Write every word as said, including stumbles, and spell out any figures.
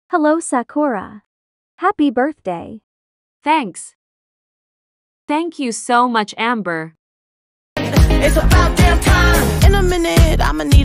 Hello, Sakura. Happy birthday. Thanks. Thank you so much, Amber. It's about damn time. In a minute, I'ma need